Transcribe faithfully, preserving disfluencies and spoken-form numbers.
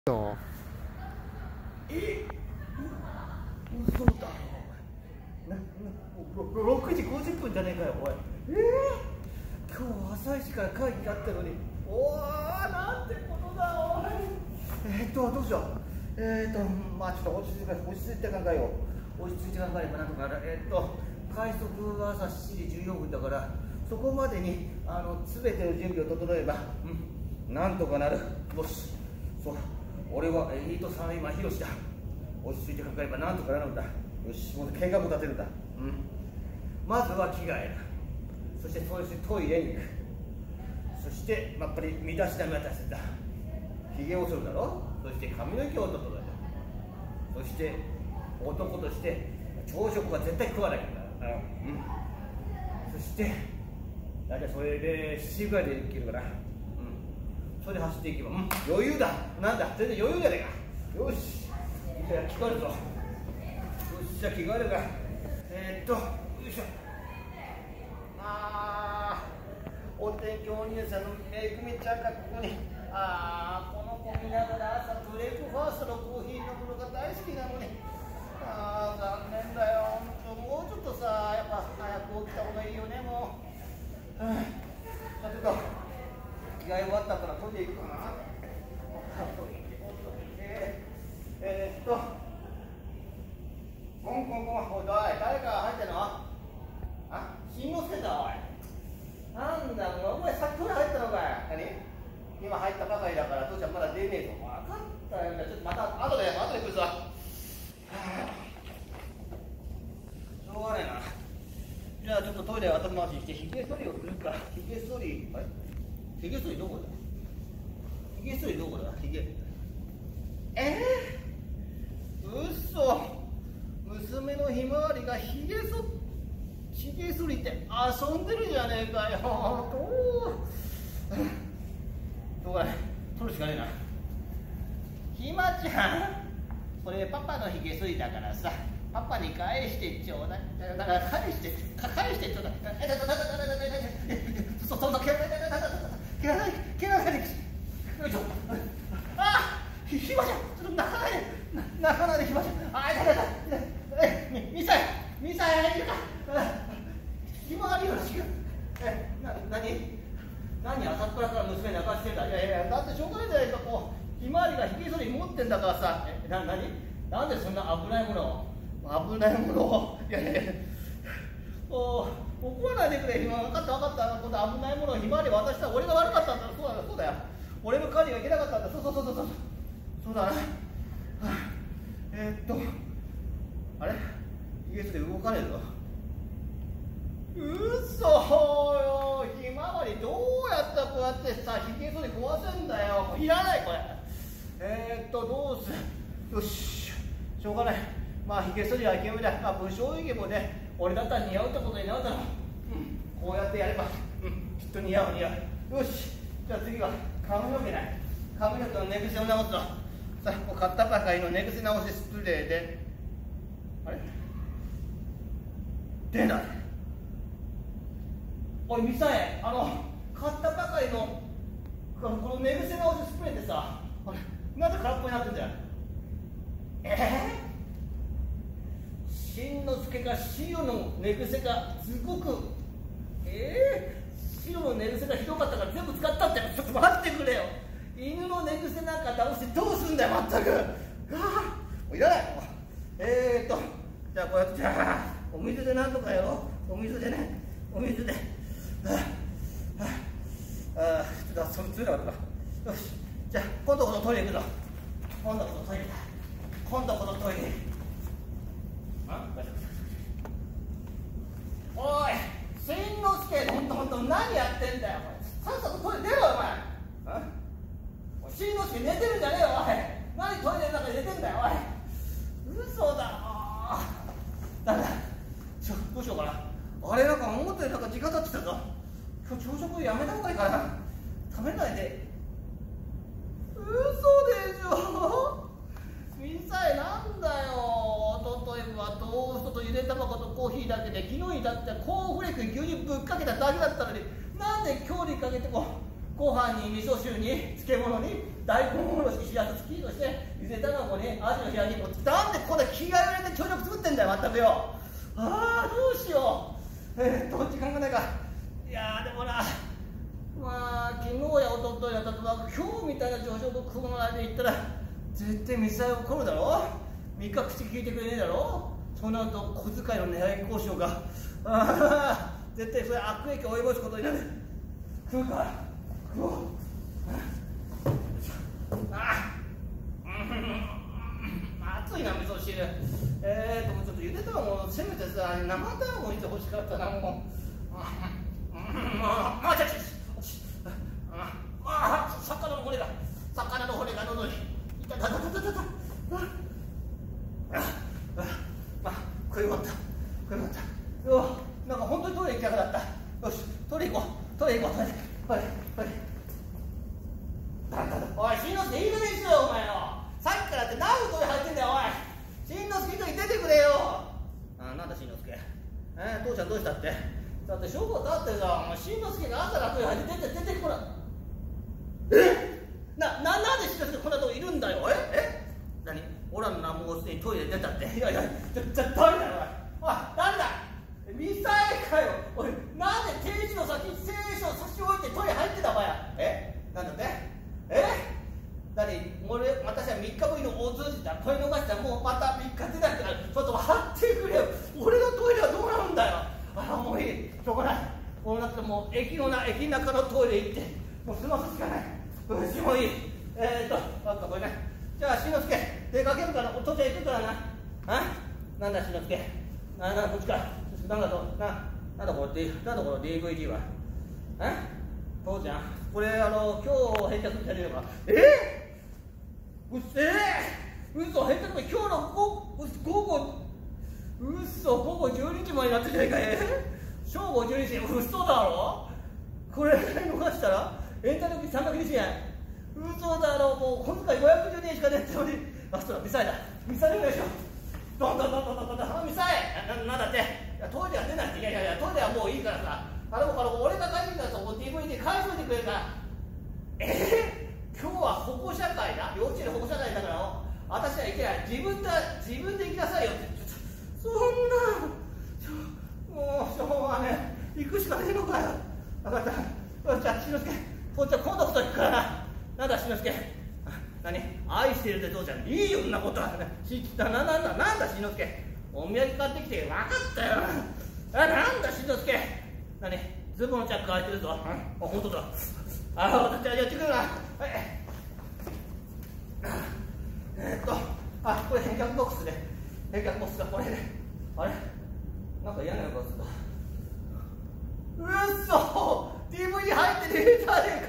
よ。 え、嘘だろ。な、な、ろくじごじゅっぷんじゃねえかよ、おい。えー、今日朝一から会議あったのに、おー、なんてことだ、おい。えー、っと、どうしよう。えー、っと、まあちょっと落ち着いて、落ち着いて考えよう。落ち着いて考えればなんとかなる。えー、っと、快速が朝しちじじゅうよんぷんだから、そこまでに、あの、すべての準備を整えば、うん、なんとかなる。よし。そう。俺はエリートサラリーマンヒロシだ。落ち着いて考えればなんとかなるんだ。よし、もう計画を立てるんだ。うん。まずは着替える。そしてそしてトイレに行く。そしてやっぱり身だしなみは大切だ。ひげを剃るだろ。そして髪の毛を整える。そして男として朝食は絶対食わないんだ。うん。そして大体それでしちじぐらいで行けるから。それで走っていけば、うん、余裕だ。なんだ、全然余裕じゃねえか。よし、じゃあ着替えるぞ。よし、じゃあ着替えるか。えー、っと、よいしょ。あー、お天気お兄さんのめぐみちゃんがここに。あー、この子見ながら朝ブレイクファーストのコーヒー飲むのが大好きなのに。あー、残念だよ。もうちょっとさ、やっぱ早く起きた方がいいよね、もう。うん、ちょっと。着替え終わったからトイレ行くかな。えー、っと、コンコンコン、おい、誰か入ってんの？あ、しんのすけだ、おい。なんだ、お前さっきトイレ入ったのかい。何？今入ったばかりだから、父ちゃんまだ出ねえぞ。分かったよ、ちょっとまた後で、後で来るぞ。しょうがねえな。じゃあちょっとトイレ後回しにして、ひげ剃りをするか。ひげ剃り、あれ？ひげ剃りどこだ？ひげ剃りどこだ？ひげ。えー、うそ。娘のひまわりがひげそ、ひげ剃りって遊んでるじゃねえかよ。どう。どうかね。取るしかねえな。ひまちゃん。これパパのひげ剃りだからさ。パパに返してちょうだい。だから返して、返してちょうだい。え、だだだだだだだだだ。そ、そんな毛。毛がない、毛がない。よいしょ。ああ、ひまちゃん、ちょっと泣かないで、泣かないでひまちゃん。ああ、痛い痛い痛い。え、みさえ、みさえいるか。ひまわりよろしく。え、な、なに、なに朝っぱらから娘泣かしてんだ。いやいや、だってしょうがないじゃないか。こう、ひまわりがひげ剃り持ってんだからさ。え、な、なに、なんでそんな危ないものを。危ないものを。いやいやいや。お怒らないでくれ。今分かった分かった。この危ないものをひまわり渡したら俺が悪かったんだ。そうだよ、そうだよ。俺の管理がいけなかったんだ。そうそうそうそうそう。そうだな。はあ、えー、っとあれ、ひげ剃り動かねえぞ。うそよ。ひまわりどうやったらこうやってさひげ剃り壊せんだよ。いらないこれ。えー、っとどうする。よし、しょうがない。まあひげ剃りはイケメンだ。まあ武将髭もね、俺だったら似合うってことになるだろう。うん、こうやってやれば、うん、きっと似合う似合う。よし、じゃあ次は髪の毛ない。髪の毛の寝癖を直すぞ。さあ、買ったばかりの寝癖直しスプレーで。あれ？出ない。おい、ミサエ、あの、買ったばかりのこの寝癖直しスプレーってさ、あれ、なんで空っぽになってんだよ。えーしんのすけか白の寝癖がすごく、えー、白の寝癖がひどかったから全部使ったって。ちょっと待ってくれよ。犬の寝癖なんか倒してどうすんだよ、まったく。はあ、もういらない。えーっとじゃあこうやって、じゃあお水でなんとかやろう。お水でね、お水で。はあ、はあ、あー、ちょっとそれついなかったか。よし、じゃあ今度こそトイレ行くぞ。今度こそトイレだ。今度こそトイレ。おい、しんのすけ、ほんとほんと何やってんだよ。さっさとトイレ出ろよ、お前。おい、しんのすけ寝てるんじゃねえよ、おい。何トイレの中で寝てんだよ、おい。嘘だろ。ダメだ。ちょ、どうしようかな。あれ、なんか思ったよりなんか時間経ってきたぞ。今日朝食やめた方がいいかな。食べないで。嘘でしょ。みさえ、なんだよ。例えばトーストとゆで卵とコーヒーだけで、昨日にだってコーンフレークに牛乳ぶっかけただけだったのに、なんで今日にかけてもご飯に味噌汁に漬物に大根おろし、しらすスキーとして、ゆで卵に、アジの冷や肉を、なんでこれ気合い入れて朝食作ってんだよ、全くよ。ああ、どうしよう。えー、っと、時間がないか。いやー、でもな、まあ、昨日や一昨日やったと、今日みたいな朝食食うので言ったら、絶対水彩起こるだろ。みっか口聞いてくれねえだろ。そうなると、小遣いの値上げ交渉が、ああ、絶対それ悪影響を及ぼすことになる。食うか、食おう。ああ、熱いな、味噌汁。えーと、もうちょっとゆで卵をせめてさ、生卵にしてほしかったな、もう。ああ、ちょちょちょ。ああ、魚の骨が、魚の骨が喉に。いたたたたたたた。ああ、まあ、食い終わった。食い終わった。よう、なんか本当にトイレ行きたくなった。よし、トイレ行こう。トイレ行こう、トイレ。トイレ、トイレ。おい、しんのすけ、いい加減にしろよ、お前よ。さっきからって何のトイレ入ってんだよ、おい。しんのすけ、一人出てくれよ。あ、なんだ、しんのすけ。えー、父ちゃんどうしたって。だって、証拠だってさ、お前、しんのすけが朝からトイレ入って出て、出てこな。えな、な、なんでしんのすけこんなとこいるんだよ、ええ何オラの名もうすでにトイレ出たって。いやいや、ちょ、ちょ、誰だよ、おい。おい、誰だミサイかよ。おい、なんで定時の先に聖書を差し置いてトイレ入ってたばや。えなんだってえだって俺、私はみっかぶりの大通じだ。これ逃したらもうまたみっか出なくなる。ちょっと待ってくれよ。俺のトイレはどうなるんだよ。ああ、もういい。しょうがない。こうなってもう駅のな、駅中のトイレ行って、もう済ますしかない。うちもいい。えーっと、あったこれね。じゃあ、しんのすけ、出かけるから、お父ちゃん行くからな。あなんだ、しんのすけ。あ、な、こっちか。なんだと、な、なんだこれ、なんだこの ディーブイディー は。え父ちゃん、これ、あの、今日返却されれば。えー、うっせー嘘、返却日、今日の午後、嘘、午後じゅうにじまでになってんじゃないかい。正午じゅうにじ、嘘だろこれ、逃したら、エンタメ費さんびゃくにじゅうえん。嘘だろ、もう小遣いごひゃくじゅうえんしかねえってのに。あ、そうだ、ミサイだ。ミサイお願いしよう。どんどんどんどんどんどんどん、ミサイな、なんだって。いや、トイレは出ないって。いやいやいや、トイレはもういいからさ。あの子から俺が帰ってきたらそこ ディーブイディー 返しといてくれるから。えー、今日は保護者会だ。幼稚園の保護者会だから、私は行けない。自分だ、自分で行きなさいよって。そんな、もうしょうがねえ。行くしかねえのかよ。分かった。よし、じゃあ、しんのすけ。父ちゃん、今度こそ行くからな。なんだ、しんのすけ。何愛してるって父ちゃん。いいよ、そんなことは。しな、な、なんだ、なんだ、しんのすけ。お土産買ってきて、分かったよ。あ、なんだ、しんのすけ。何ズボンのチャック開いてるぞ。あ、本当だ。あ、私はやってくるな。はい。えー、っと、あ、これ返却ボックスで。返却ボックスがこれで。あれなんか嫌な予感する。うっそ !ディーブイディー 入ってねえじゃねえ